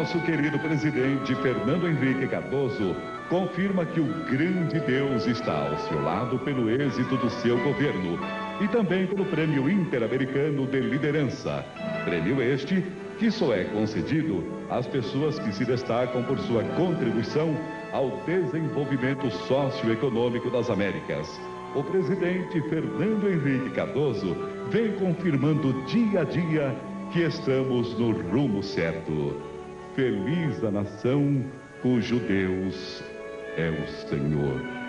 nosso querido presidente Fernando Henrique Cardoso confirma que o grande Deus está ao seu lado pelo êxito do seu governo e também pelo Prêmio Interamericano de Liderança. Prêmio este que só é concedido às pessoas que se destacam por sua contribuição ao desenvolvimento socioeconômico das Américas. O presidente Fernando Henrique Cardoso vem confirmando dia a dia que estamos no rumo certo. Feliz a nação cujo Deus é o Senhor.